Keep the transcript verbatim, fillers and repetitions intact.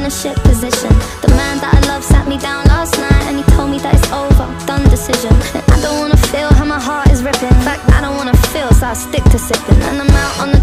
a shit position. The man that I love sat me down last night and he told me that it's over, done decision. And I don't wanna feel how my heart is ripping. In fact, I don't wanna feel, so I stick to sipping. And I'm out on the